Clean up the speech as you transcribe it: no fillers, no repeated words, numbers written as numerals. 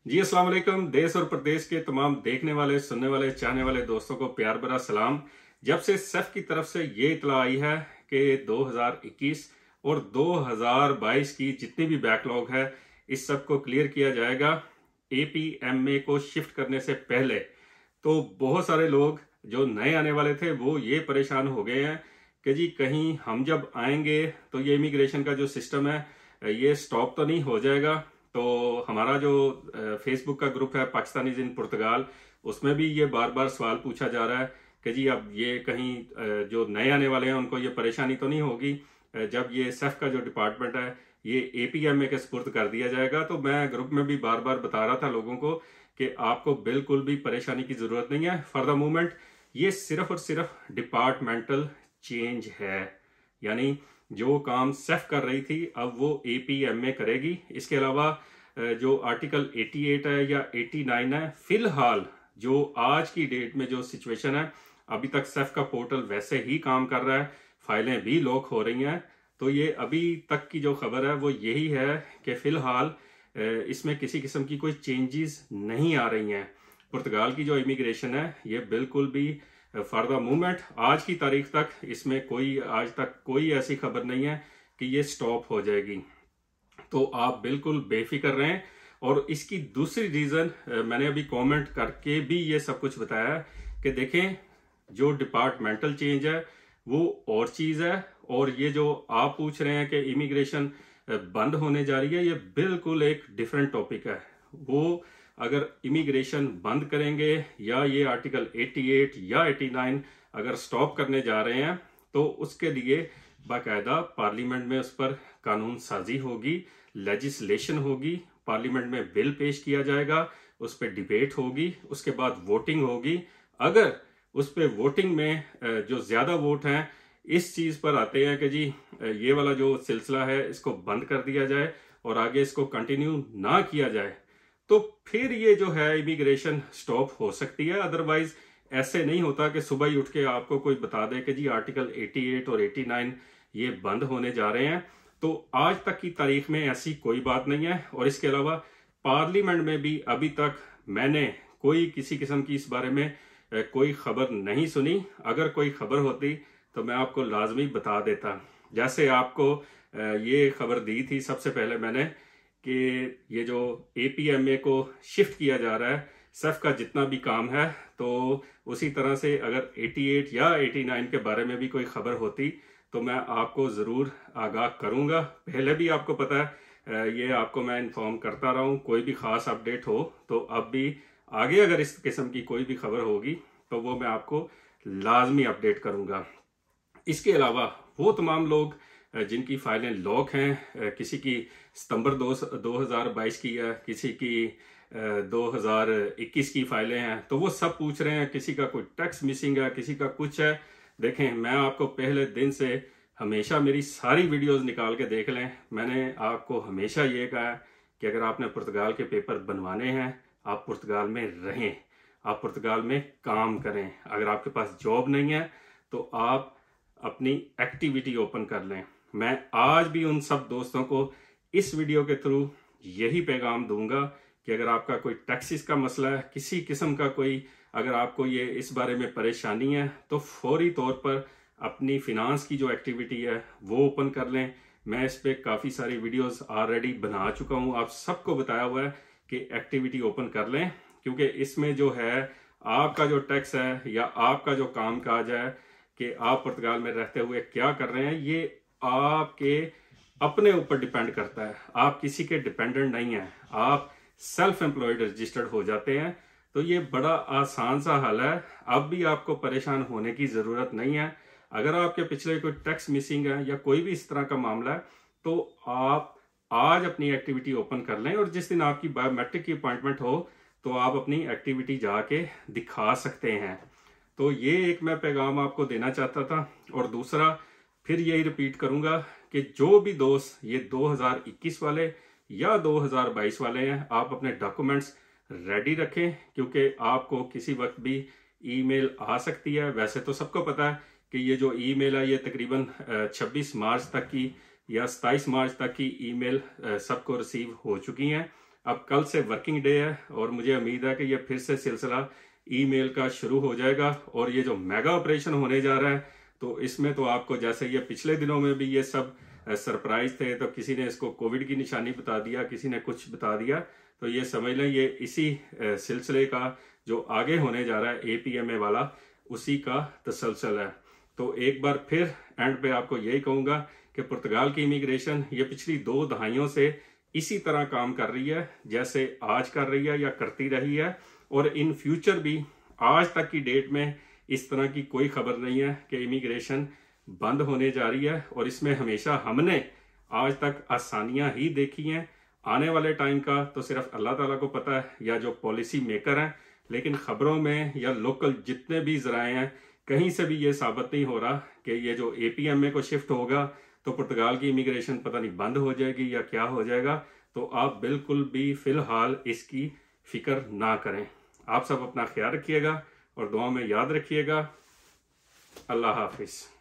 जी अस्सलाम वालेकुम। देश और प्रदेश के तमाम देखने वाले, सुनने वाले, चाहने वाले दोस्तों को प्यार भरा सलाम। जब से सेफ की तरफ से ये इतला आई है कि 2021 और 2022 की जितनी भी बैकलॉग है इस सब को क्लियर किया जाएगा एपीएमए को शिफ्ट करने से पहले, तो बहुत सारे लोग जो नए आने वाले थे वो ये परेशान हो गए हैं कि जी कहीं हम जब आएंगे तो ये इमिग्रेशन का जो सिस्टम है ये स्टॉप तो नहीं हो जाएगा। तो हमारा जो फेसबुक का ग्रुप है पाकिस्तानीज इन पुर्तगाल, उसमें भी ये बार बार सवाल पूछा जा रहा है कि जी अब ये कहीं जो नए आने वाले हैं उनको ये परेशानी तो नहीं होगी जब ये सेफ का जो डिपार्टमेंट है ये एपीएमए के सुपुर्द कर दिया जाएगा। तो मैं ग्रुप में भी बार बार बता रहा था लोगों को कि आपको बिल्कुल भी परेशानी की जरूरत नहीं है। फॉर द मोमेंट ये सिर्फ और सिर्फ डिपार्टमेंटल चेंज है, यानी जो काम सेफ कर रही थी अब वो एपीएमए करेगी। इसके अलावा जो आर्टिकल 88 है या 89 है, फिलहाल जो आज की डेट में जो सिचुएशन है अभी तक सेफ का पोर्टल वैसे ही काम कर रहा है, फाइलें भी लॉक हो रही हैं। तो ये अभी तक की जो खबर है वो यही है कि फिलहाल इसमें किसी किस्म की कोई चेंजेस नहीं आ रही हैं। पुर्तगाल की जो इमिग्रेशन है ये बिल्कुल भी फॉर द मोमेंट आज की तारीख तक इसमें कोई आज तक कोई ऐसी खबर नहीं है कि ये स्टॉप हो जाएगी। तो आप बिल्कुल बेफिक्र रहें। और इसकी दूसरी रीजन मैंने अभी कमेंट करके भी ये सब कुछ बताया कि देखें जो डिपार्टमेंटल चेंज है वो और चीज है, और ये जो आप पूछ रहे हैं कि इमिग्रेशन बंद होने जा रही है ये बिल्कुल एक डिफरेंट टॉपिक है। वो अगर इमिग्रेशन बंद करेंगे या ये आर्टिकल 88 या 89 अगर स्टॉप करने जा रहे हैं तो उसके लिए बाकायदा पार्लियामेंट में उस पर कानून साजी होगी, लेजिस्लेशन होगी, पार्लियामेंट में बिल पेश किया जाएगा, उस पर डिबेट होगी, उसके बाद वोटिंग होगी। अगर उस पर वोटिंग में जो ज्यादा वोट हैं इस चीज पर आते हैं कि जी ये वाला जो सिलसिला है इसको बंद कर दिया जाए और आगे इसको कंटिन्यू ना किया जाए, तो फिर ये जो है इमिग्रेशन स्टॉप हो सकती है। अदरवाइज ऐसे नहीं होता कि सुबह ही उठ के आपको कोई बता दे कि जी आर्टिकल 88 और 89 ये बंद होने जा रहे हैं। तो आज तक की तारीख में ऐसी कोई बात नहीं है। और इसके अलावा पार्लियामेंट में भी अभी तक मैंने कोई किसी किस्म की इस बारे में कोई खबर नहीं सुनी। अगर कोई खबर होती तो मैं आपको लाजमी बता देता। जैसे आपको ये खबर दी थी सबसे पहले मैंने कि ये जो एपीएमए को शिफ्ट किया जा रहा है, सेफ का जितना भी काम है, तो उसी तरह से अगर 88 या 89 के बारे में भी कोई खबर होती तो मैं आपको ज़रूर आगाह करूंगा। पहले भी आपको पता है ये आपको मैं इन्फॉर्म करता रहा हूँ। कोई भी ख़ास अपडेट हो तो अब भी आगे अगर इस किस्म की कोई भी खबर होगी तो वो मैं आपको लाजमी अपडेट करूंगा। इसके अलावा वो तमाम लोग जिनकी फाइलें लॉक हैं, किसी की सितंबर 2022 की है, किसी की 2021 की फाइलें हैं, तो वो सब पूछ रहे हैं। किसी का कोई टैक्स मिसिंग है, किसी का कुछ है। देखें मैं आपको पहले दिन से हमेशा मेरी सारी वीडियोस निकाल के देख लें। मैंने आपको हमेशा ये कहा है कि अगर आपने पुर्तगाल के पेपर बनवाने हैं आप पुर्तगाल में रहें, आप पुर्तगाल में काम करें। अगर आपके पास जॉब नहीं है तो आप अपनी एक्टिविटी ओपन कर लें। मैं आज भी उन सब दोस्तों को इस वीडियो के थ्रू यही पैगाम दूंगा कि अगर आपका कोई टैक्सेस का मसला है, किसी किस्म का कोई अगर आपको ये इस बारे में परेशानी है तो फौरी तौर पर अपनी फिनांस की जो एक्टिविटी है वो ओपन कर लें। मैं इस पे काफ़ी सारी वीडियोस ऑलरेडी बना चुका हूँ, आप सबको बताया हुआ है कि एक्टिविटी ओपन कर लें, क्योंकि इसमें जो है आपका जो टैक्स है या आपका जो काम काज है कि आप पुर्तगाल में रहते हुए क्या कर रहे हैं ये आपके अपने ऊपर डिपेंड करता है। आप किसी के डिपेंडेंट नहीं हैं, आप सेल्फ एम्प्लॉयड रजिस्टर्ड हो जाते हैं। तो ये बड़ा आसान सा हल है, अब भी आपको परेशान होने की ज़रूरत नहीं है। अगर आपके पिछले कोई टैक्स मिसिंग है या कोई भी इस तरह का मामला है तो आप आज अपनी एक्टिविटी ओपन कर लें, और जिस दिन आपकी बायोमेट्रिक की अपॉइंटमेंट हो तो आप अपनी एक्टिविटी जाके दिखा सकते हैं। तो ये एक मैं पैगाम आपको देना चाहता था। और दूसरा फिर यही रिपीट करूंगा कि जो भी दोस्त ये 2021 वाले या 2022 वाले हैं आप अपने डॉक्यूमेंट्स रेडी रखें, क्योंकि आपको किसी वक्त भी ईमेल आ सकती है। वैसे तो सबको पता है कि ये जो ईमेल है ये तकरीबन 26 मार्च तक की या 27 मार्च तक की ईमेल सबको रिसीव हो चुकी हैं। अब कल से वर्किंग डे है और मुझे उम्मीद है कि ये फिर से सिलसिला ईमेल का शुरू हो जाएगा। और ये जो मेगा ऑपरेशन होने जा रहा है तो इसमें तो आपको, जैसे ये पिछले दिनों में भी ये सब सरप्राइज थे, तो किसी ने इसको कोविड की निशानी बता दिया, किसी ने कुछ बता दिया, तो ये समझ लें ये इसी सिलसिले का जो आगे होने जा रहा है APMA वाला, उसी का तसलसल है। तो एक बार फिर एंड पे आपको यही कहूंगा कि पुर्तगाल की इमिग्रेशन ये पिछली 2 दहाइयों से इसी तरह काम कर रही है जैसे आज कर रही है या करती रही है, और इन फ्यूचर भी आज तक की डेट में इस तरह की कोई खबर नहीं है कि इमिग्रेशन बंद होने जा रही है। और इसमें हमेशा हमने आज तक आसानियां ही देखी हैं। आने वाले टाइम का तो सिर्फ अल्लाह ताला को पता है या जो पॉलिसी मेकर हैं, लेकिन खबरों में या लोकल जितने भी जराए हैं कहीं से भी ये साबित नहीं हो रहा कि ये जो APMA को शिफ्ट होगा तो पुर्तगाल की इमिग्रेशन पता नहीं बंद हो जाएगी या क्या हो जाएगा। तो आप बिल्कुल भी फिलहाल इसकी फिक्र ना करें। आप सब अपना ख्याल रखिएगा और दुआ में याद रखिएगा। अल्लाह हाफिज।